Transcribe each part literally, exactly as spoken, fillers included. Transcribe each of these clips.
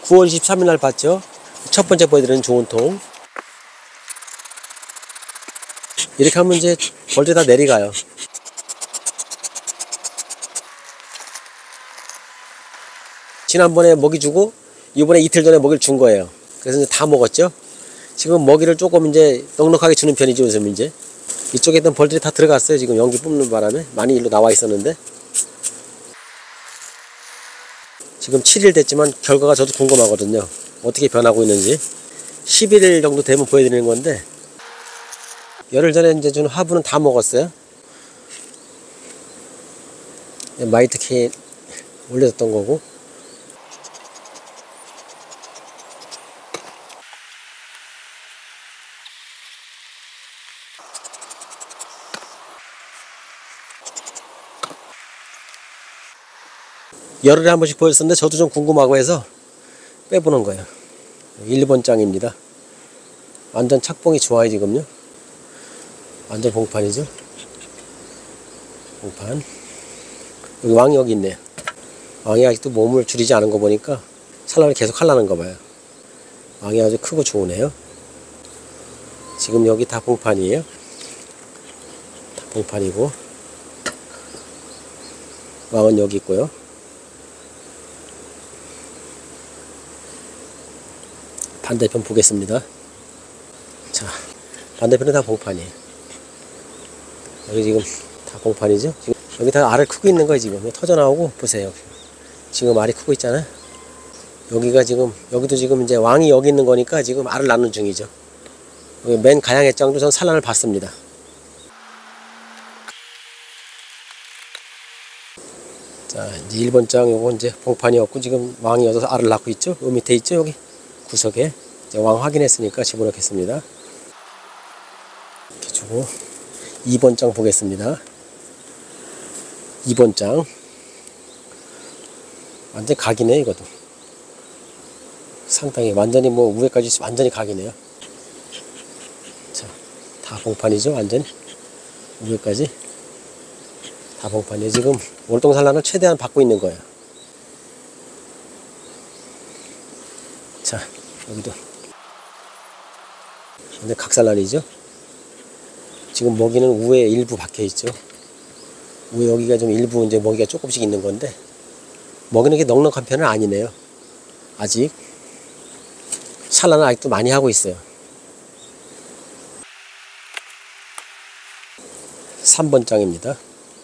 구월 이십삼일 날 봤죠? 첫 번째 보여드리는 좋은 통. 이렇게 하면 이제 벌들이 다 내려가요. 지난번에 먹이 주고 이번에 이틀 전에 먹이를 준 거예요. 그래서 이제 다 먹었죠. 지금 먹이를 조금 이제 넉넉하게 주는 편이죠. 요즘 이제 이쪽에 있던 벌들이 다 들어갔어요. 지금 연기 뿜는 바람에 많이 일로 나와 있었는데 지금 칠 일 됐지만 결과가 저도 궁금하거든요. 어떻게 변하고 있는지. 십일 일 정도 되면 보여드리는 건데 열흘 전에 이제 준 화분은 다 먹었어요. 마이트 케인 올려줬던 거고. 열흘에 한 번씩 보였었는데 저도 좀 궁금하고 해서 빼보는 거예요. 일 번 장입니다. 완전 착봉이 좋아요. 지금요. 완전 봉판이죠. 봉판. 여기 왕이 여기 있네요. 왕이 아직도 몸을 줄이지 않은 거 보니까 산란을 계속 하려는 거 봐요. 왕이 아주 크고 좋으네요. 지금 여기 다 봉판이에요. 다 봉판이고 왕은 여기 있고요. 반대편 보겠습니다. 자, 반대편은 다 봉판이에요. 여기 지금 다 봉판이죠. 지금 여기 다 알을 크고 있는 거예요. 지금 터져 나오고 보세요. 지금 알이 크고 있잖아요. 여기가 지금 여기도 지금 이제 왕이 여기 있는 거니까 지금 알을 낳는 중이죠. 여기 맨 가양액장도 전 산란을 봤습니다. 자, 이제 일 번 장 요거 이제 봉판이었고 지금 왕이 여기서 알을 낳고 있죠. 요 밑에 있죠. 여기 구석에 이제 왕 확인했으니까 집어넣겠습니다. 이렇게 주고 이 번 장 보겠습니다. 이 번 장 완전 각이네. 이것도 상당히 완전히 뭐 위에까지 완전히 각이네요. 자, 다 봉판이죠. 완전히 위에까지 다 봉판이에요. 지금 월동산란을 최대한 받고 있는 거예요. 자, 여기도 근데 각산란이죠. 지금 먹이는 우에 일부 박혀 있죠. 우에 여기가 좀 일부 이제 먹이가 조금씩 있는 건데 먹이는 게 넉넉한 편은 아니네요. 아직 산란을 아직도 많이 하고 있어요. 삼 번 장입니다.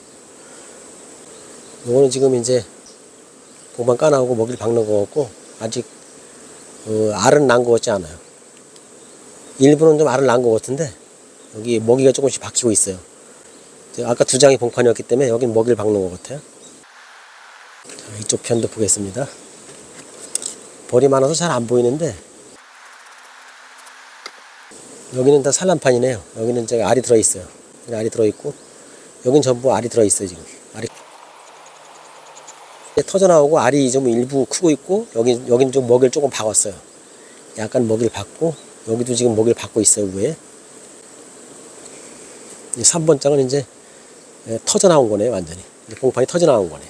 요거는 지금 이제 봉판 까나오고 먹이를 박는 거 같고 아직 어, 알은 난 거 같지 않아요. 일부는 좀 알을 낳은 것 같은데 여기 먹이가 조금씩 박히고 있어요. 아까 두 장이 봉판이었기 때문에 여긴 먹이를 박는 것 같아요. 자, 이쪽 편도 보겠습니다. 벌이 많아서 잘 안 보이는데 여기는 다 산란판이네요. 여기는 이제 알이 들어있어요. 알이 들어있고 여긴 전부 알이 들어있어요. 지금 알이 터져 나오고 알이 좀 일부 크고 있고 여긴 여긴 좀 먹이를 조금 박았어요. 약간 먹이를 박고 여기도 지금 먹이를 받고 있어요. 위에 삼 번 장은 이제 터져 나온 거네요. 완전히 봉판이 터져 나온 거네.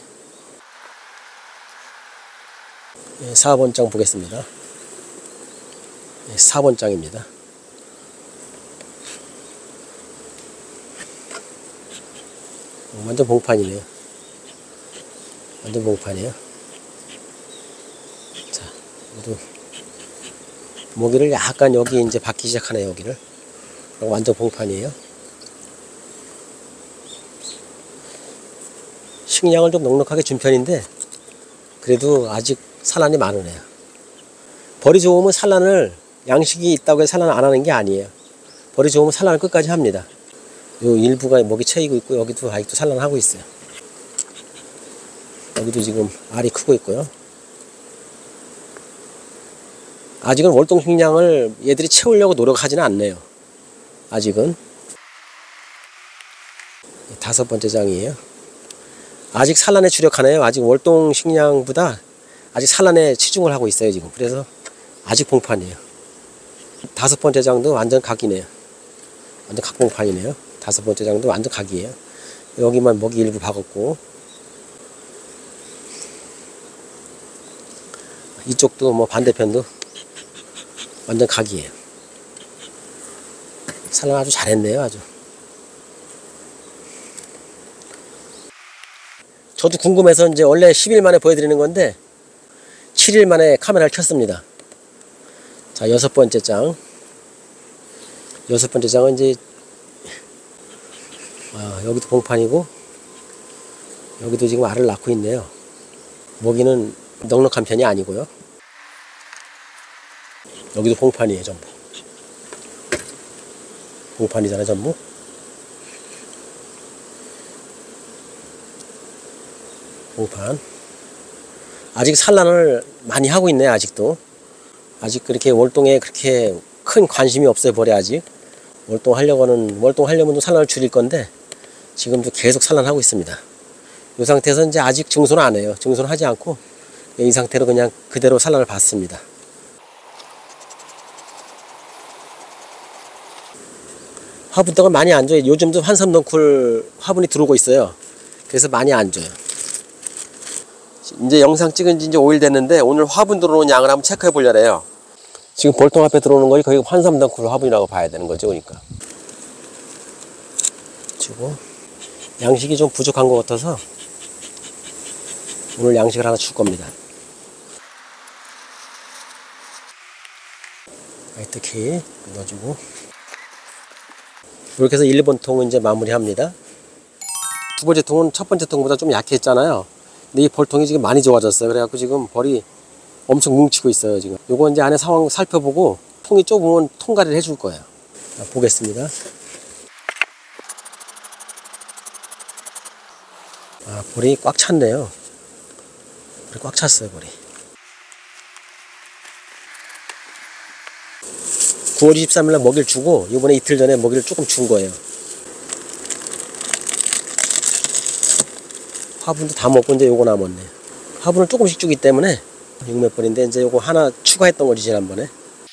사 번 장 보겠습니다. 사 번 장입니다. 완전 봉판이네요. 완전 봉판이에요. 자, 모두 먹이를 약간 여기 이제 박기 시작하네요. 여기를 완전 봉판이에요. 식량을 좀 넉넉하게 준 편인데 그래도 아직 산란이 많으네요. 벌이 좋으면 산란을 양식이 있다고 해서 산란을 안 하는 게 아니에요. 벌이 좋으면 산란을 끝까지 합니다. 요 일부가 먹이 채이고 있고 여기도 아직도 산란하고 있어요. 여기도 지금 알이 크고 있고요. 아직은 월동 식량을 얘들이 채우려고 노력하지는 않네요. 아직은. 다섯 번째 장이에요. 아직 산란에 주력하네요. 아직 월동 식량보다 아직 산란에 치중을 하고 있어요. 지금. 그래서 아직 봉판이에요. 다섯 번째 장도 완전 각이네요. 완전 각봉판이네요. 다섯 번째 장도 완전 각이에요. 여기만 먹이 일부 박았고 이쪽도 뭐 반대편도 완전 각이에요. 산란 아주 잘했네요, 아주. 저도 궁금해서 이제 원래 십 일 만에 보여드리는 건데 칠 일 만에 카메라를 켰습니다. 자, 여섯 번째 장. 여섯 번째 장은 이제 아, 여기도 봉판이고 여기도 지금 알을 낳고 있네요. 먹이는 넉넉한 편이 아니고요. 여기도 봉판이에요, 전부. 봉판이잖아요, 전부. 봉판. 아직 산란을 많이 하고 있네요, 아직도. 아직 그렇게 월동에 그렇게 큰 관심이 없어요, 볼에 아직. 월동하려고는, 월동하려면 좀 산란을 줄일 건데, 지금도 계속 산란하고 있습니다. 이 상태에서 이제 아직 증손 안 해요. 증손 하지 않고, 이 상태로 그냥 그대로 산란을 받습니다. 화분떡을 많이 안 줘요. 요즘도 환삼덩쿨 화분이 들어오고 있어요. 그래서 많이 안 줘요. 이제 영상 찍은 지 이제 오 일 됐는데 오늘 화분 들어오는 양을 한번 체크해 보려래요. 지금 볼통 앞에 들어오는 거지 거의 환삼덩쿨 화분이라고 봐야 되는 거죠, 그러니까. 주고 양식이 좀 부족한 것 같아서 오늘 양식을 하나 줄 겁니다. 화이트키 넣어주고 이렇게 해서 일 번 통은 이제 마무리합니다. 두 번째 통은 첫 번째 통보다 좀 약했잖아요. 근데 이 볼통이 지금 많이 좋아졌어요. 그래갖고 지금 벌이 엄청 뭉치고 있어요, 지금. 요거 이제 안에 상황 살펴보고 통이 좁으면 통가리를 해줄 거예요. 자, 보겠습니다. 아, 볼이 꽉 찼네요. 볼이 꽉 찼어요, 볼이. 구월 이십삼일 날 먹이를 주고 이번에 이틀 전에 먹이를 조금 준 거예요. 화분도 다 먹고 이제 요거 남았네. 화분을 조금씩 주기 때문에 육몇 번인데 이제 요거 하나 추가했던 거지, 지난번에.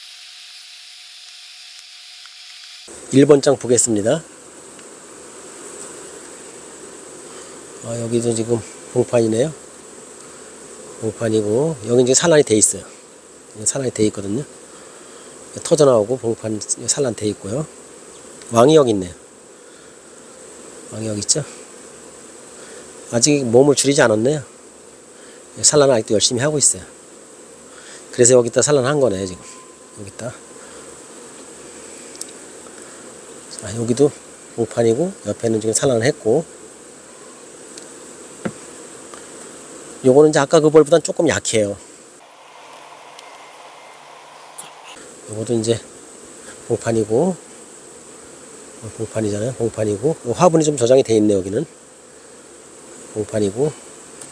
일 번 장 보겠습니다. 아, 여기도 지금 봉판이네요. 봉판이고 여기 이제 산란이 돼 있어요. 산란이 돼 있거든요. 터져 나오고 봉판 산란 돼 있고요. 왕이 여기 있네요. 왕이 여기 있죠. 아직 몸을 줄이지 않았네요. 산란을 아직도 열심히 하고 있어요. 그래서 여기다 산란한 거네, 지금. 여기다. 자, 여기도 봉판이고 옆에는 지금 산란을 했고, 요거는 이제 아까 그 볼보다는 조금 약해요. 요것도 이제 봉판이고, 봉판이잖아요. 봉판이고, 화분이 좀 저장이 돼 있네, 여기는. 봉판이고,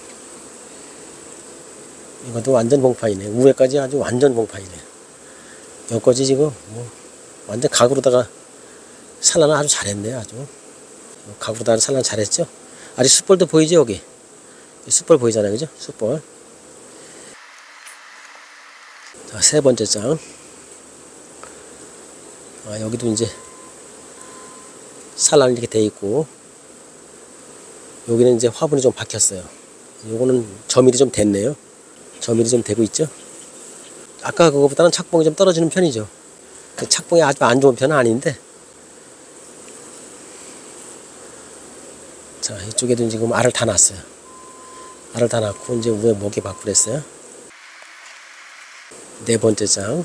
이것도 완전 봉판이네. 우에까지 아주 완전 봉판이네. 여기까지 지금 뭐 완전 각으로다가 산란을 아주 잘했네, 아주. 각으로다가 산란 잘했죠. 아직 숯볼도 보이죠, 여기. 숯볼 보이잖아요, 그죠? 숯볼. 자, 세 번째 장. 아, 여기도 이제 산란이 이렇게 돼 있고, 여기는 이제 화분이 좀 박혔어요. 요거는 점일이 좀 됐네요. 점일이 좀 되고 있죠. 아까 그거보다는 착봉이 좀 떨어지는 편이죠. 그 착봉이 아주 안 좋은 편은 아닌데. 자, 이쪽에도 지금 알을 다 낳았어요. 알을 다 낳고 이제 위에 먹이 바꾸려 했어요. 네 번째 장.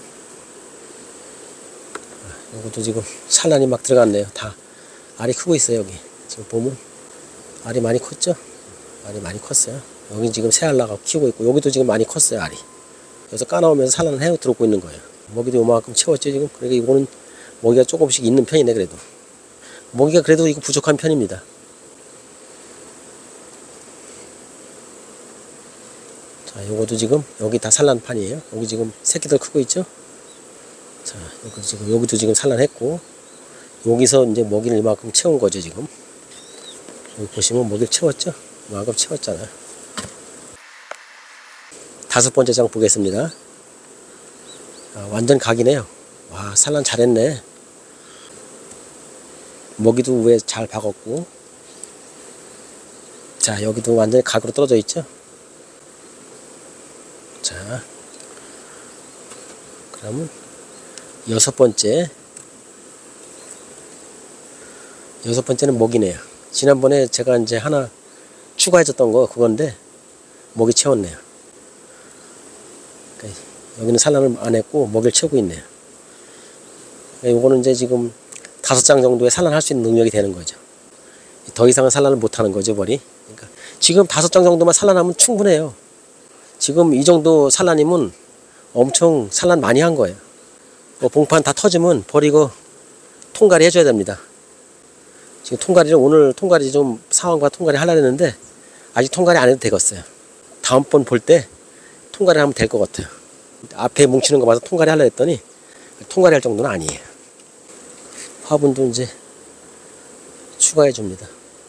이것도 지금 산란이 막 들어갔네요. 다 알이 크고 있어요. 여기 지금 보면 알이 많이 컸죠. 알이 많이 컸어요. 여기 지금 새 알 나가고 키우고 있고, 여기도 지금 많이 컸어요, 알이. 그래서 까나오면서 산란을 해 들어오고 있는 거예요. 먹이도 요만큼 채웠죠, 지금. 그러니까 이거는 먹이가 조금씩 있는 편이네, 그래도. 먹이가 그래도 이거 부족한 편입니다. 자, 요것도 지금 여기 다 산란판이에요. 여기 지금 새끼들 크고 있죠. 자, 여기 지금 여기도 지금 산란했고, 여기서 이제 먹이를 이만큼 채운 거죠, 지금. 여기 보시면 먹이를 채웠죠. 이만큼 채웠잖아요. 다섯 번째 장 보겠습니다. 아, 완전 각이네요. 와, 산란 잘했네. 먹이도 위에 잘 박았고. 자, 여기도 완전히 각으로 떨어져 있죠. 자, 그러면 여섯 번째 여섯 번째는 먹이네요. 지난번에 제가 이제 하나 추가해줬던 거 그건데 먹이 채웠네요. 그러니까 여기는 산란을 안 했고 먹이를 채우고 있네요. 그러니까 요거는 이제 지금 다섯 장 정도의 산란할 수 있는 능력이 되는 거죠. 더 이상은 산란을 못 하는 거죠, 벌이. 그러니까 지금 다섯 장 정도만 산란하면 충분해요. 지금 이 정도 산란이면 엄청 산란 많이 한 거예요. 뭐 봉판 다 터지면 버리고 통갈이 해줘야 됩니다. 지금 통갈이를 오늘 통갈이 좀 상황과 통갈이 하려고 했는데 아직 통갈이 안 해도 되겠어요. 다음번 볼 때 통갈이 하면 될 것 같아요. 앞에 뭉치는 거 봐서 통갈이 하려고 했더니 통갈이 할 정도는 아니에요. 화분도 이제 추가해 줍니다.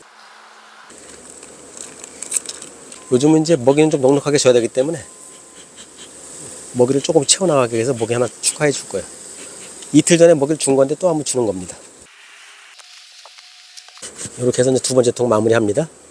요즘은 이제 먹이는 좀 넉넉하게 줘야 되기 때문에 먹이를 조금 채워나가기 위해서 먹이 하나 추가해 줄 거예요. 이틀 전에 먹이를 준 건데 또 한번 주는 겁니다. 이렇게 해서 이제 두 번째 통 마무리합니다.